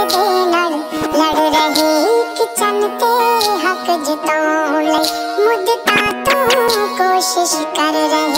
दे नाल लड़ रही किचन ते हक जताउण लई मुद्दतां तों कोशिश कर रही।